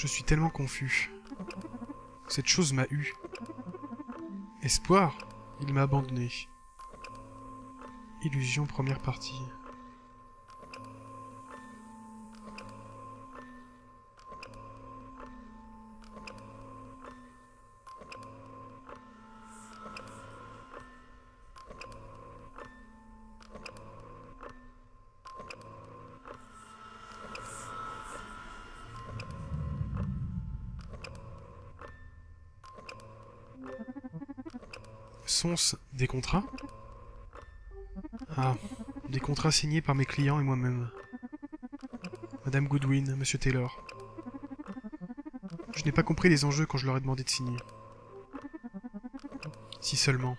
Je suis tellement confus. Cette chose m'a eu. Espoir, il m'a abandonné. Illusion, première partie. Sont-ce des contrats? Ah, des contrats signés par mes clients et moi-même. Madame Goodwin, Monsieur Taylor. Je n'ai pas compris les enjeux quand je leur ai demandé de signer. Si seulement.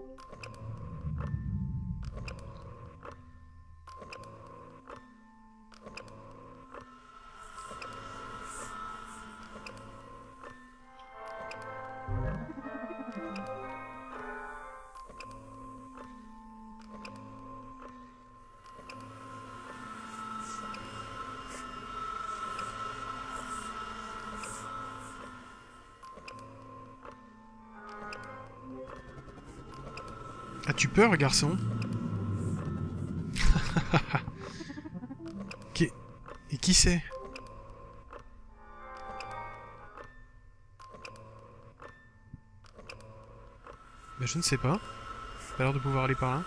As-tu peur, garçon? Et qui c'est? Ben, je ne sais pas. Pas l'air de pouvoir aller par là.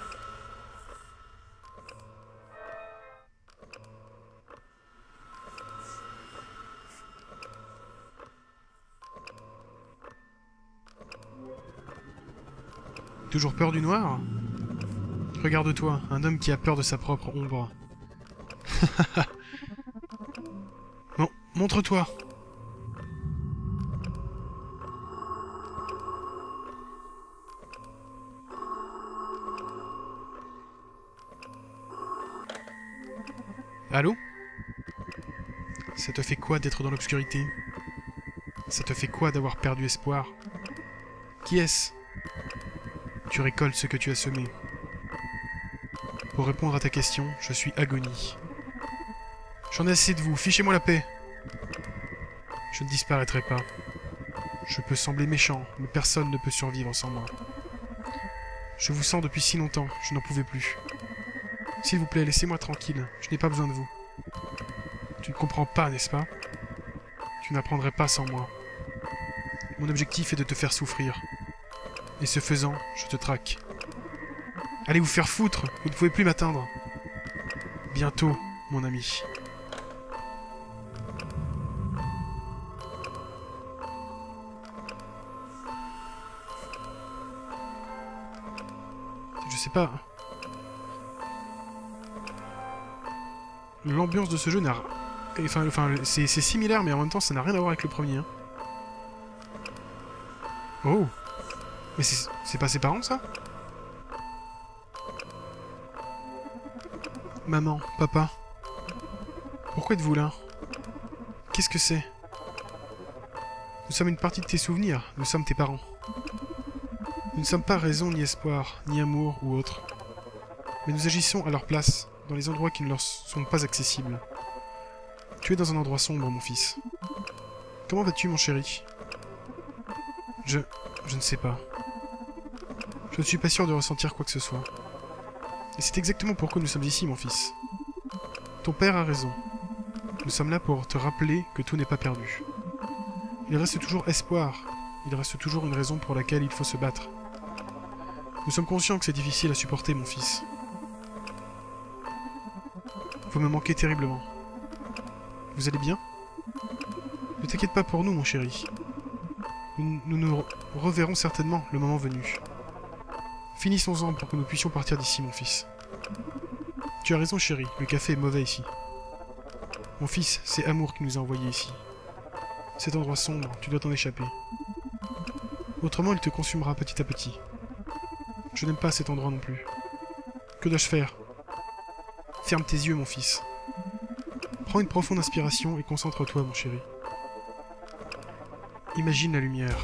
Toujours peur du noir? Regarde-toi, un homme qui a peur de sa propre ombre. Bon, montre-toi! Allô? Ça te fait quoi d'être dans l'obscurité? Ça te fait quoi d'avoir perdu espoir? Qui est-ce? Tu récoltes ce que tu as semé. Pour répondre à ta question, je suis Agonie. J'en ai assez de vous, fichez-moi la paix! Je ne disparaîtrai pas. Je peux sembler méchant, mais personne ne peut survivre sans moi. Je vous sens depuis si longtemps, je n'en pouvais plus. S'il vous plaît, laissez-moi tranquille, je n'ai pas besoin de vous. Tu ne comprends pas, n'est-ce pas? Tu n'apprendrais pas sans moi. Mon objectif est de te faire souffrir. Et ce faisant, je te traque. Allez vous faire foutre, vous ne pouvez plus m'atteindre. Bientôt, mon ami. Je sais pas. L'ambiance de ce jeu n'a... Enfin c'est similaire, mais en même temps, ça n'a rien à voir avec le premier. Hein. Oh! Mais c'est pas ses parents, ça? Maman, papa. Pourquoi êtes-vous là? Qu'est-ce que c'est? Nous sommes une partie de tes souvenirs, nous sommes tes parents. Nous ne sommes pas raison, ni espoir, ni amour, ou autre. Mais nous agissons à leur place, dans les endroits qui ne leur sont pas accessibles. Tu es dans un endroit sombre, mon fils. Comment vas-tu, mon chéri? Je ne sais pas. Je ne suis pas sûr de ressentir quoi que ce soit. Et c'est exactement pourquoi nous sommes ici, mon fils. Ton père a raison. Nous sommes là pour te rappeler que tout n'est pas perdu. Il reste toujours espoir. Il reste toujours une raison pour laquelle il faut se battre. Nous sommes conscients que c'est difficile à supporter, mon fils. Vous me manquez terriblement. Vous allez bien? Ne t'inquiète pas pour nous, mon chéri. Nous nous reverrons certainement le moment venu. Finissons-en pour que nous puissions partir d'ici, mon fils. Tu as raison, chéri, le café est mauvais ici. Mon fils, c'est Amour qui nous a envoyés ici. Cet endroit sombre, tu dois t'en échapper. Autrement, il te consumera petit à petit. Je n'aime pas cet endroit non plus. Que dois-je faire? Ferme tes yeux, mon fils. Prends une profonde inspiration et concentre-toi, mon chéri. Imagine la lumière.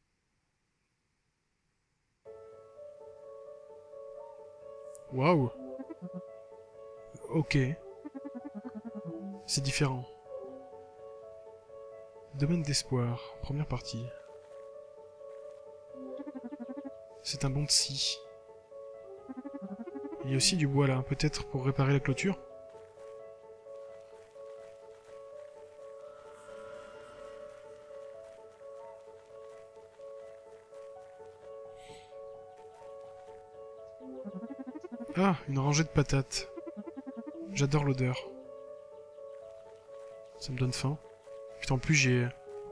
Waouh! Ok. C'est différent. Domaine d'espoir, première partie. C'est un bon de scie. Il y a aussi du bois là, peut-être pour réparer la clôture. Ah, une rangée de patates. J'adore l'odeur. Ça me donne faim. Putain, en plus j'ai...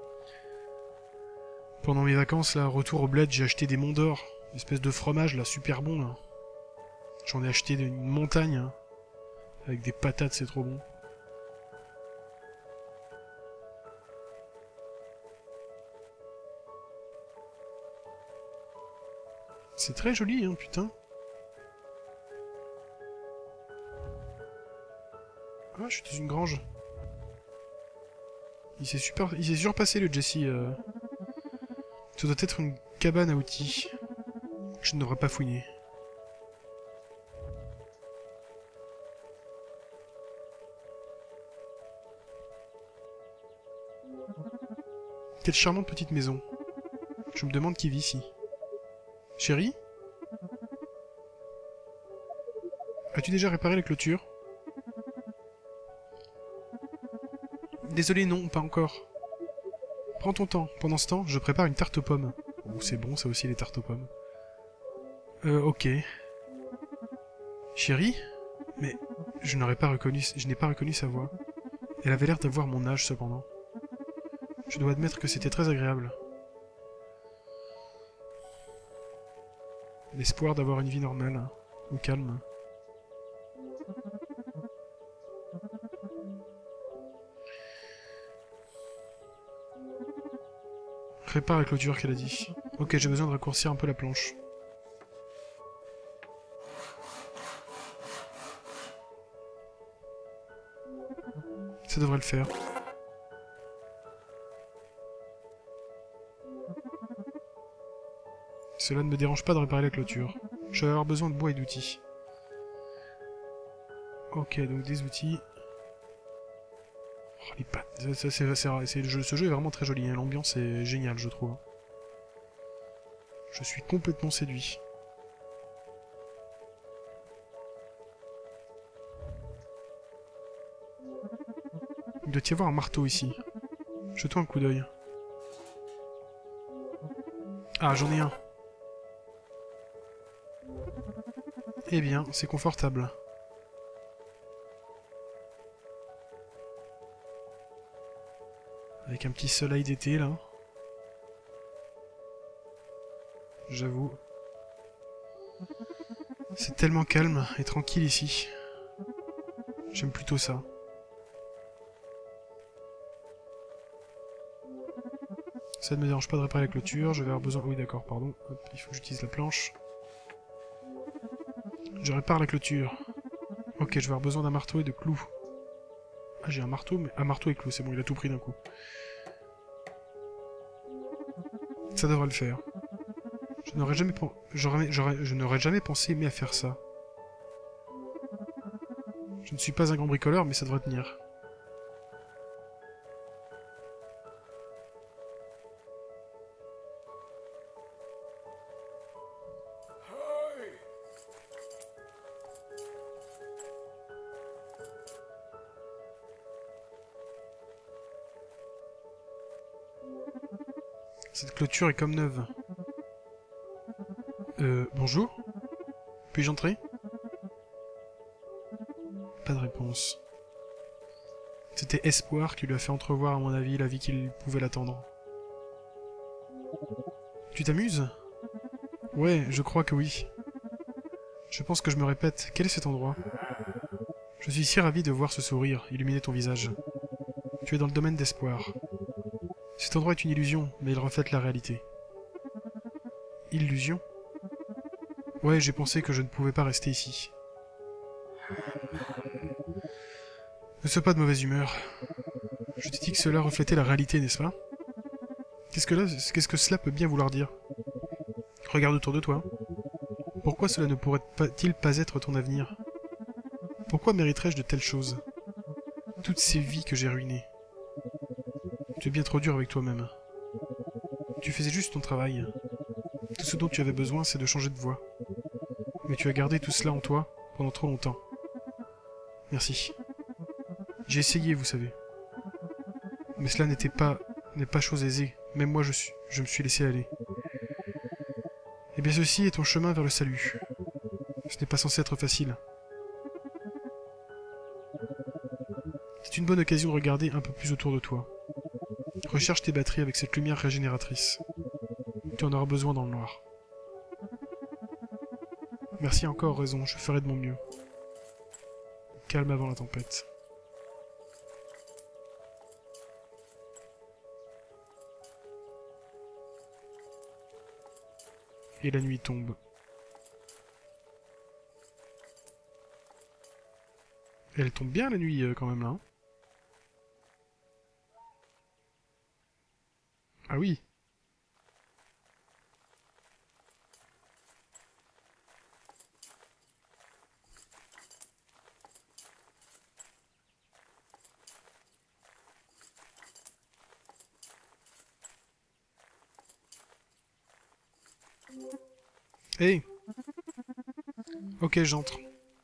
Pendant mes vacances, là, retour au bled, j'ai acheté des monts d'or. Une espèce de fromage, là, super bon, là. J'en ai acheté une montagne, hein, avec des patates, c'est trop bon. C'est très joli, hein, putain. Ah, je suis dans une grange. Il s'est surpassé, le Jesse. Ça doit être une cabane à outils. Je ne devrais pas fouiner. Quelle charmante petite maison. Je me demande qui vit ici. Chérie? As-tu déjà réparé la clôture? Désolé, non, pas encore. Prends ton temps. Pendant ce temps, je prépare une tarte aux pommes. Oh, c'est bon, ça aussi, les tartes aux pommes. Ok. Chérie? Mais je n'ai pas reconnu sa voix. Elle avait l'air d'avoir mon âge, cependant. Je dois admettre que c'était très agréable. L'espoir d'avoir une vie normale, hein, au calme. Répare la clôture qu'elle a dit. Ok, j'ai besoin de raccourcir un peu la planche. Ça devrait le faire. Cela ne me dérange pas de réparer la clôture. Je vais avoir besoin de bois et d'outils. Ok, donc des outils. Oh, les pattes. Ce jeu est vraiment très joli, hein. L'ambiance est géniale, je trouve. Je suis complètement séduit. Il doit y avoir un marteau ici. Jetons un coup d'œil. Ah, j'en ai un. Eh bien, c'est confortable. Avec un petit soleil d'été, là. J'avoue. C'est tellement calme et tranquille ici. J'aime plutôt ça. Ça ne me dérange pas de réparer la clôture, je vais avoir besoin... Oui d'accord, pardon. Hop, il faut que j'utilise la planche. Je répare la clôture. Ok, je vais avoir besoin d'un marteau et de clous. Ah, j'ai un marteau, mais... Ah, marteau et clous, c'est bon, il a tout pris d'un coup. Ça devrait le faire. Je n'aurais jamais pensé aimer à faire ça. Je ne suis pas un grand bricoleur, mais ça devrait tenir. Cette clôture est comme neuve. Bonjour? Puis-je entrer? Pas de réponse. C'était Espoir qui lui a fait entrevoir, à mon avis, la vie qu'il pouvait l'attendre. Tu t'amuses? Ouais, je crois que oui. Je pense que je me répète. Quel est cet endroit? Je suis si ravi de voir ce sourire illuminer ton visage. Tu es dans le domaine d'Espoir. Cet endroit est une illusion, mais il reflète la réalité. Illusion? Ouais, j'ai pensé que je ne pouvais pas rester ici. Ne sois pas de mauvaise humeur. Je t'ai dit que cela reflétait la réalité, n'est-ce pas? Qu'est-ce que cela peut bien vouloir dire? Regarde autour de toi. Pourquoi cela ne pourrait-il pas être ton avenir? Pourquoi mériterais-je de telles choses? Toutes ces vies que j'ai ruinées. Tu es bien trop dur avec toi-même. Tu faisais juste ton travail. Tout ce dont tu avais besoin, c'est de changer de voie. Mais tu as gardé tout cela en toi pendant trop longtemps. Merci. J'ai essayé, vous savez. Mais cela n'est pas chose aisée. Même moi, je me suis laissé aller. Eh bien, ceci est ton chemin vers le salut. Ce n'est pas censé être facile. C'est une bonne occasion de regarder un peu plus autour de toi. Recharge tes batteries avec cette lumière régénératrice. Tu en auras besoin dans le noir. Merci encore, raison, je ferai de mon mieux. Calme avant la tempête. Et la nuit tombe. Elle tombe bien la nuit quand même là. Hein. Ah oui. Hey. Ok, j'entre.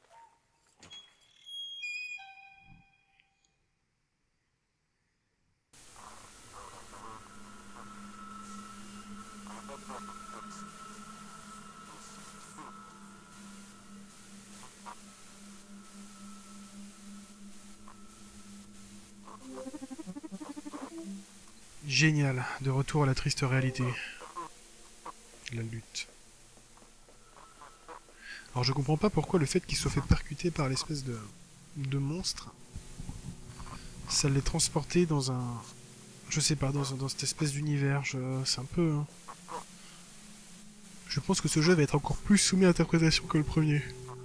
Génial, de retour à la triste réalité. La lutte. Alors je comprends pas pourquoi le fait qu'il soit fait percuter par l'espèce de monstre, ça l'est transporté dans un... Je sais pas, dans cette espèce d'univers, c'est un peu... Hein. Je pense que ce jeu va être encore plus soumis à interprétation que le premier.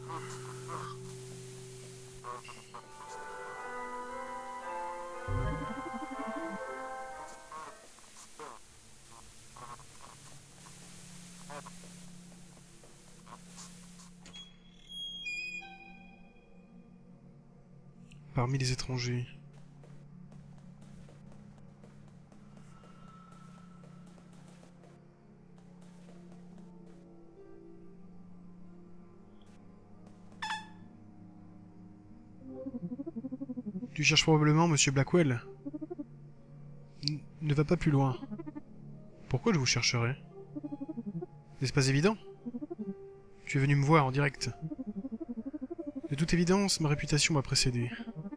Parmi les étrangers. Tu cherches probablement Monsieur Blackwell. Ne va pas plus loin. Pourquoi je vous chercherais? N'est-ce pas évident? Tu es venu me voir en direct. De toute évidence, ma réputation m'a précédé.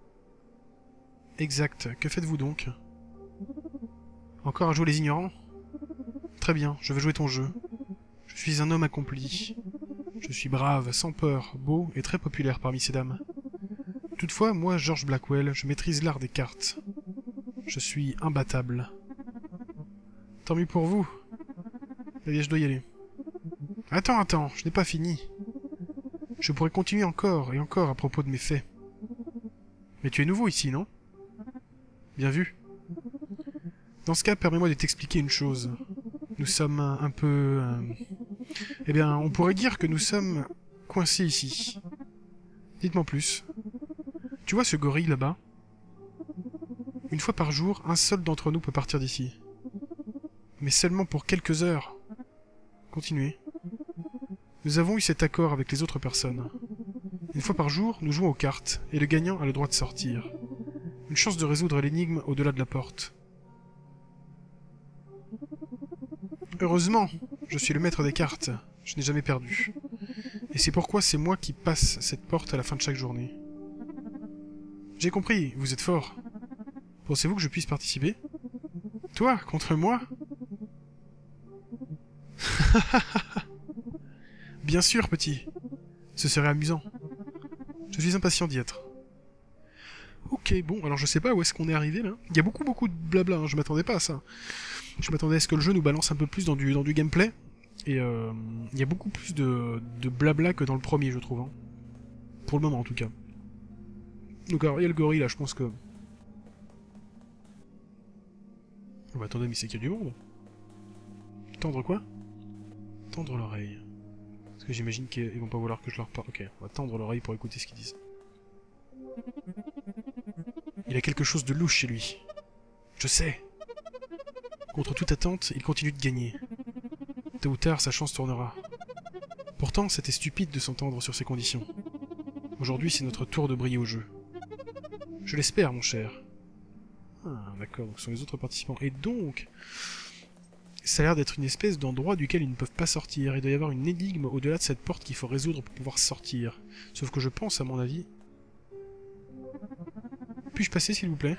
Exact. Que faites-vous donc? Encore à jouer les ignorants? Très bien, je vais jouer ton jeu. Je suis un homme accompli. Je suis brave, sans peur, beau et très populaire parmi ces dames. Toutefois, moi, George Blackwell, je maîtrise l'art des cartes. Je suis imbattable. Tant mieux pour vous. Eh bien, je dois y aller. Attends, je n'ai pas fini. Je pourrais continuer encore et encore à propos de mes faits. Mais tu es nouveau ici, non? Bien vu. Dans ce cas, permets-moi de t'expliquer une chose. Nous sommes un peu... Eh bien, on pourrait dire que nous sommes coincés ici. Dites-moi plus. Tu vois ce gorille là-bas? Une fois par jour, un seul d'entre nous peut partir d'ici. Mais seulement pour quelques heures. Continuez. Nous avons eu cet accord avec les autres personnes. Une fois par jour, nous jouons aux cartes, et le gagnant a le droit de sortir. Une chance de résoudre l'énigme au-delà de la porte. Heureusement, je suis le maître des cartes. Je n'ai jamais perdu. Et c'est pourquoi c'est moi qui passe cette porte à la fin de chaque journée. J'ai compris, vous êtes fort. Pensez-vous que je puisse participer? Toi, contre moi? Bien sûr, petit. Ce serait amusant. Je suis impatient d'y être. Ok, bon, alors je sais pas où est-ce qu'on est arrivé, là. Il y a beaucoup de blabla, hein, je m'attendais pas à ça. Je m'attendais à ce que le jeu nous balance un peu plus dans du gameplay. Et il y a beaucoup plus de blabla que dans le premier, je trouve. Hein. Pour le moment, en tout cas. Donc alors, il y a le gorille, là, je pense que... Oh, bah attendez, mais c'est qu'il y a du monde. Tendre quoi? Tendre l'oreille. Parce que j'imagine qu'ils vont pas vouloir que je leur parle. Ok, on va tendre l'oreille pour écouter ce qu'ils disent. Il a quelque chose de louche chez lui. Je sais. Contre toute attente, il continue de gagner. Tôt ou tard, sa chance tournera. Pourtant, c'était stupide de s'entendre sur ces conditions. Aujourd'hui, c'est notre tour de briller au jeu. Je l'espère, mon cher. Ah, d'accord, donc ce sont les autres participants. Et donc, ça a l'air d'être une espèce d'endroit duquel ils ne peuvent pas sortir. Il doit y avoir une énigme au-delà de cette porte qu'il faut résoudre pour pouvoir sortir. Sauf que je pense, à mon avis... Puis-je passer, s'il vous plaît?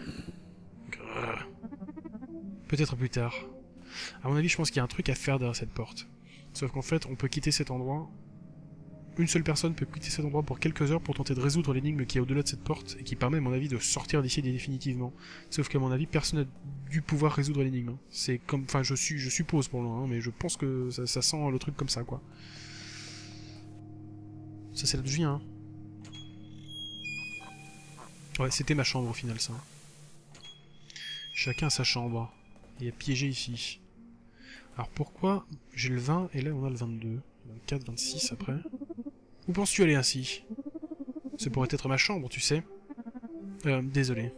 Peut-être plus tard. À mon avis, je pense qu'il y a un truc à faire derrière cette porte. Sauf qu'en fait, on peut quitter cet endroit... Une seule personne peut quitter cet endroit pour quelques heures pour tenter de résoudre l'énigme qui est au-delà de cette porte et qui permet, à mon avis, de sortir d'ici définitivement. Sauf qu'à mon avis, personne n'a dû pouvoir résoudre l'énigme. C'est comme... Enfin, je suppose pour le moment, hein, mais je pense que ça sent le truc comme ça, quoi. Ça, c'est là d'où je viens, hein. Ouais, c'était ma chambre, au final, ça. Chacun a sa chambre. Il y a piégé ici. Alors, pourquoi j'ai le 20 et là, on a le 22 24, 26 après. Où penses-tu aller ainsi? Ce pourrait être ma chambre, tu sais. Désolé.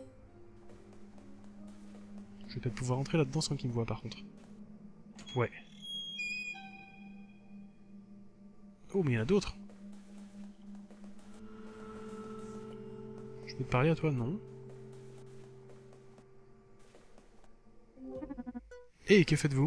Je vais peut-être pouvoir entrer là-dedans sans qu'il me voie, par contre. Ouais. Oh, mais il y en a d'autres. Je peux te parler à toi? Non. Hé, que faites-vous?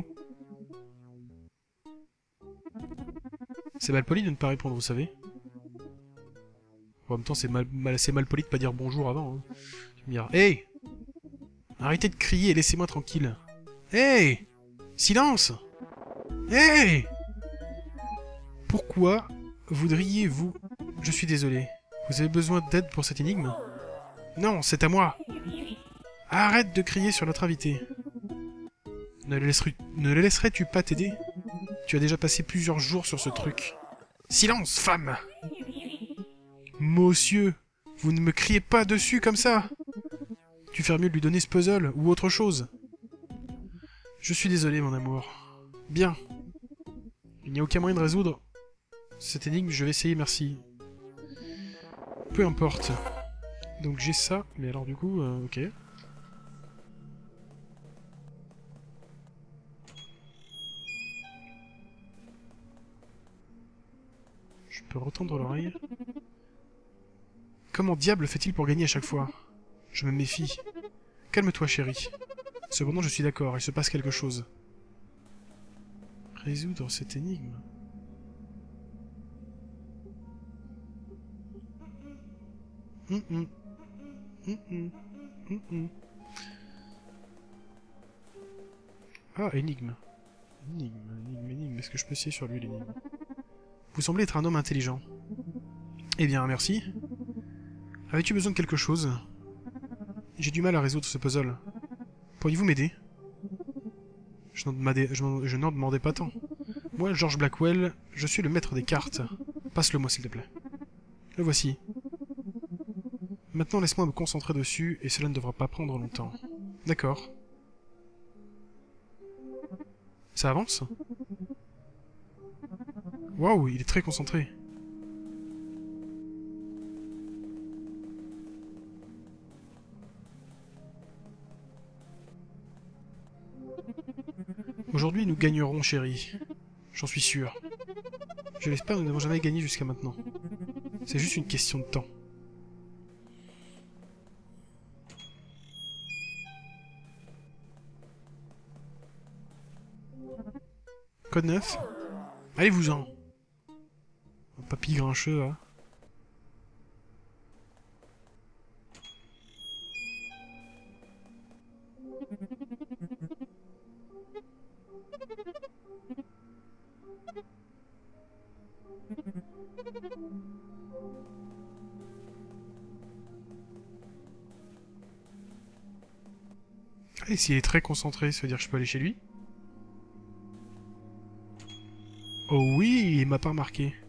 C'est mal poli de ne pas répondre, vous savez. En même temps, c'est assez mal poli de pas dire bonjour avant. Hein. Tu me diras, hey! Arrêtez de crier et laissez-moi tranquille. Hey! Silence! Hey! Pourquoi voudriez-vous... Je suis désolé. Vous avez besoin d'aide pour cette énigme? Non, c'est à moi! Arrête de crier sur notre invité. Ne le laisserais-tu pas t'aider? Tu as déjà passé plusieurs jours sur ce truc. Silence, femme! Monsieur, vous ne me criez pas dessus comme ça! Tu ferais mieux de lui donner ce puzzle, ou autre chose. Je suis désolé, mon amour. Bien. Il n'y a aucun moyen de résoudre cette énigme, je vais essayer, merci. Peu importe. Donc j'ai ça, mais alors du coup, ok. Je peux retendre l'oreille. Comment diable fait-il pour gagner à chaque fois? Je me méfie. Calme-toi, chérie. Cependant, je suis d'accord, il se passe quelque chose. Résoudre cette énigme. Ah, énigme. Énigme. Est-ce que je peux essayer sur lui, l'énigme? Vous semblez être un homme intelligent. Eh bien, merci. Avais-tu besoin de quelque chose? J'ai du mal à résoudre ce puzzle. Pourriez-vous m'aider? Je n'en demandais pas tant. Moi, George Blackwell, je suis le maître des cartes. Passe-le-moi, s'il te plaît. Le voici. Maintenant, laisse-moi me concentrer dessus, et cela ne devra pas prendre longtemps. D'accord. Ça avance? Waouh, il est très concentré. Aujourd'hui, nous gagnerons, chérie. J'en suis sûr. Je l'espère, nous n'avons jamais gagné jusqu'à maintenant. C'est juste une question de temps. Code 9. Allez-vous-en. Un papy grincheux, là. Et s'il est très concentré, ça veut dire que je peux aller chez lui? Oh oui, il m'a pas remarqué.